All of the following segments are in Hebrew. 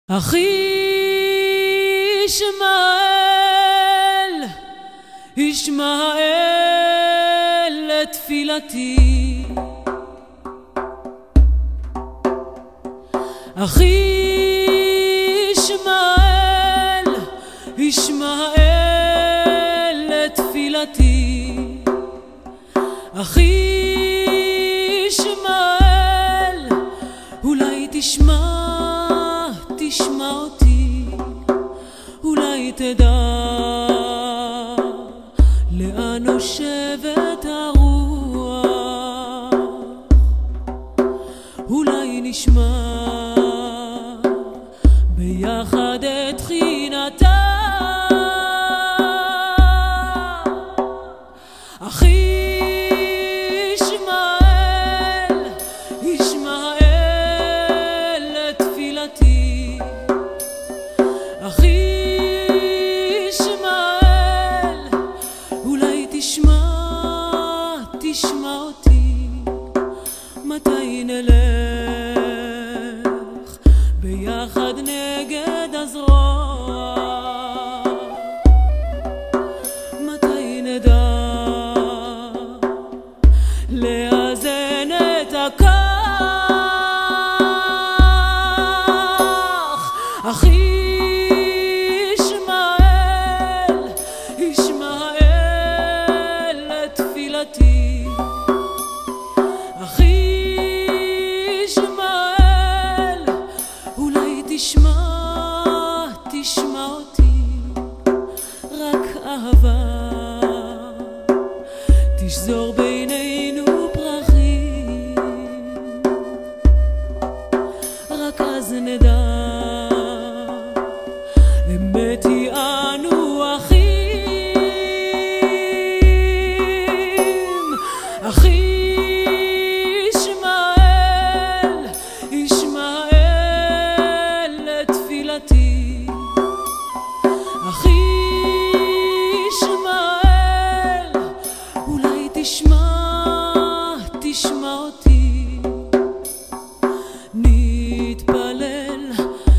אחי ישמעאל לתפילתי, אחי ישמעאל לתפילתי, אחי ישמעאל, אולי תשמע אותי, אולי תדע לאן נושבת הרוח, אולי נשמע ביחד את תחינתה. אחי ישמעאל לתפילתי, אחי ישמעאל, אולי תשמע אותי, מתי נלך ביחד נגד הזרוע, מתי נדע לאזן את הכך. אחי ישמעאל לתפילתי, אחי ישמעאל, אולי תשמע אותי, רק אהבה תשזור בינינו פרחים, רק אז נדע אמת היא אנו אחים. אחי ישמעאל לתפילתי, אחי ישמעאל, אולי תשמע אותי, נתפלל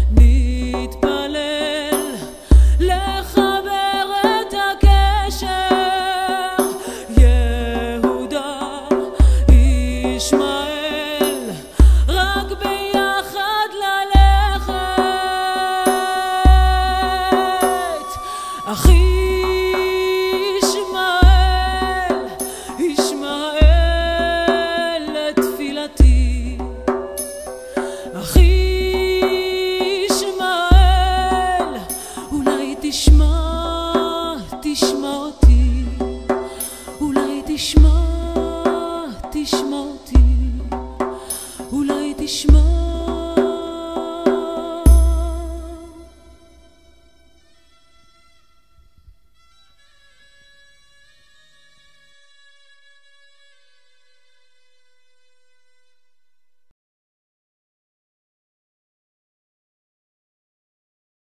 לחבר את הקשר, יהודה ישמעאל, רק ביחד ללכת. אחי ישמעאל לתפילתי, אחי ישמעאל, אולי תשמע אותי, אולי תשמע אותי, אולי תשמע